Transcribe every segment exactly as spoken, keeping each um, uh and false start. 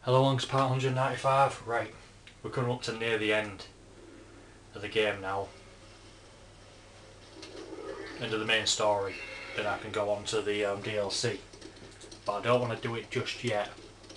Hello, Lunks, part one hundred ninety-five. Right, we're coming up to near the end of the game now. End of the main story. Then I can go on to the um, D L C. But I don't want to do it just yet.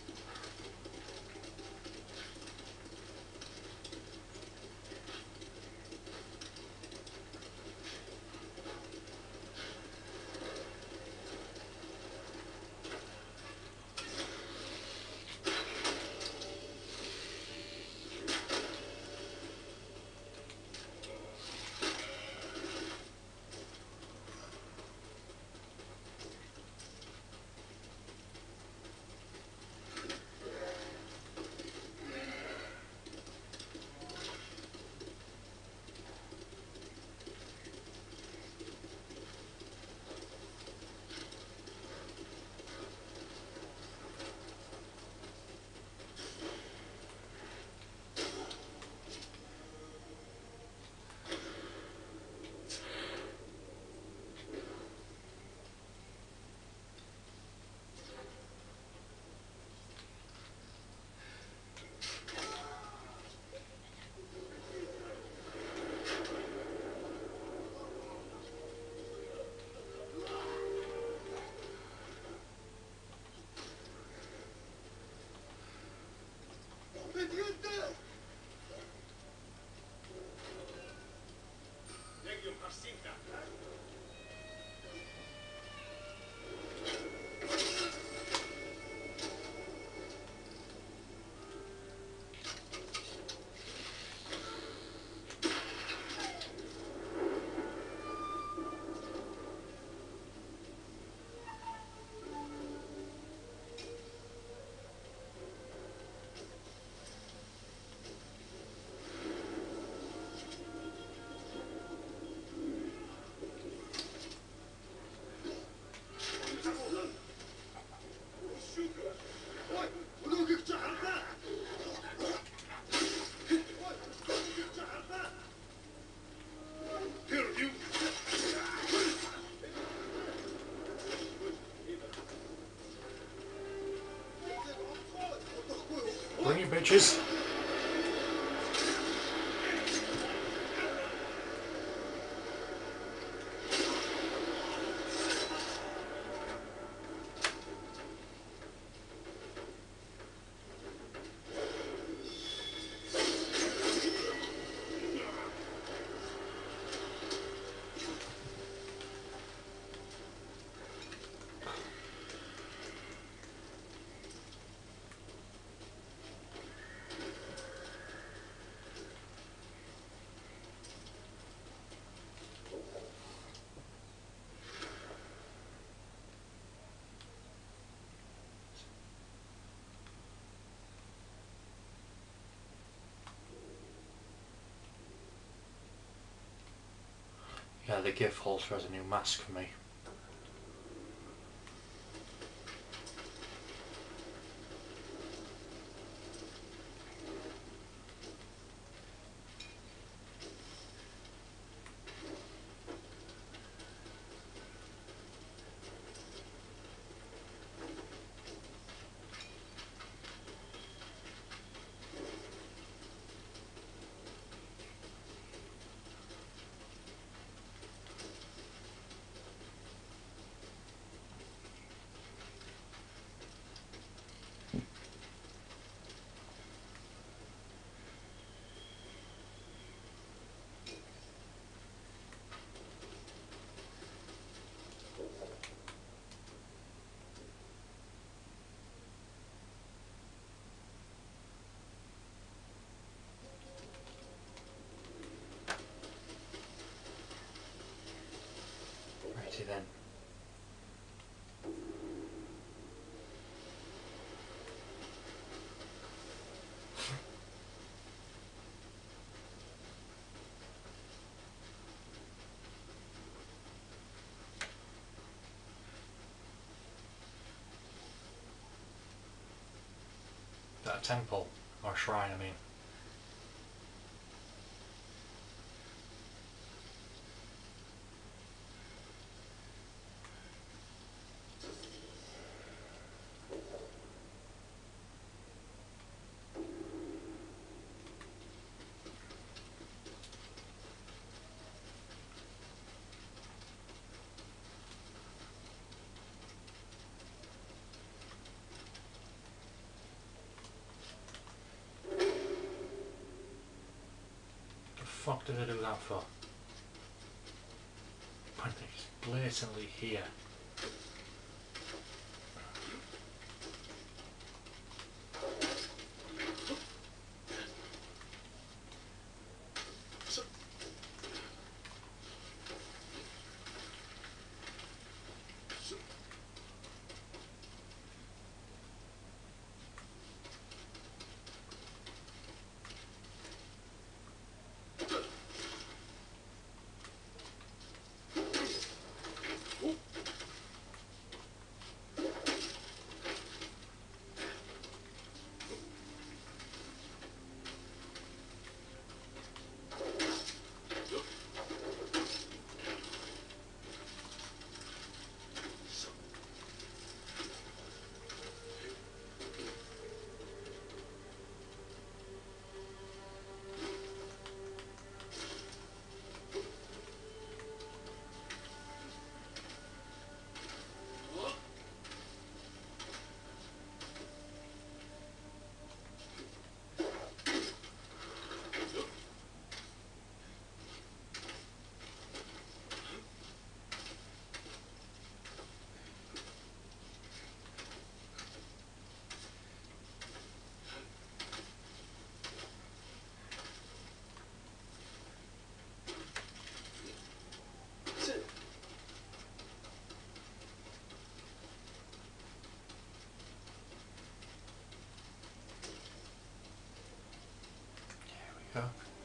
Bring it, bitches. Yeah, the gift holster has a new mask for me. Righty then. Is that a temple? Or a shrine, I mean. fuck did I do that for? When it's blatantly here. Go.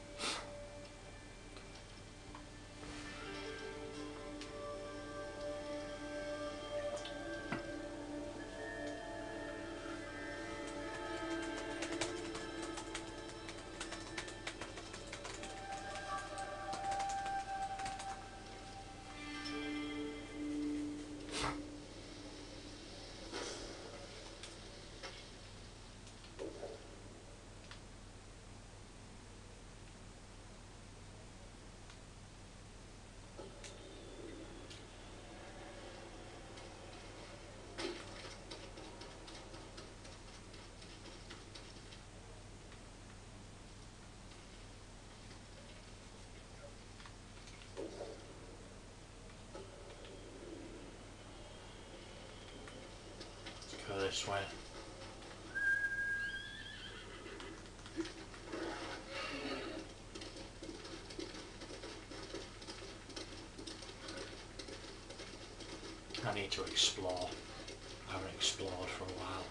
Go this way. I need to explore. I haven't explored for a while.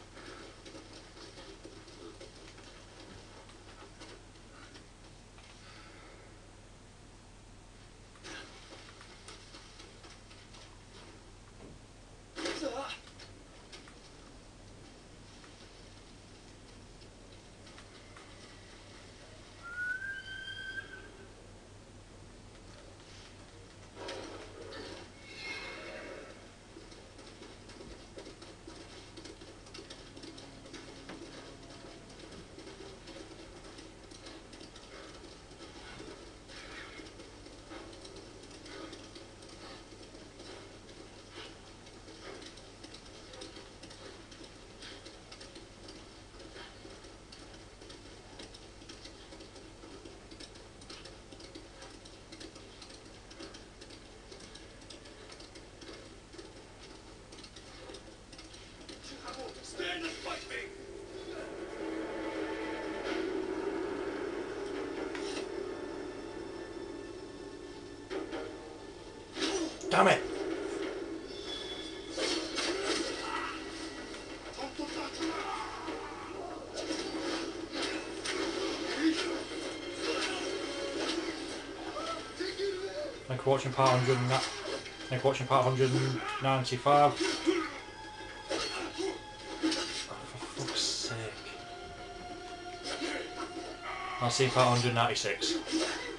Damn it! Thank you for watching part one hundred and thank you for watching part one hundred ninety-five. Oh, for fuck's sake. I'll see part one hundred ninety-six.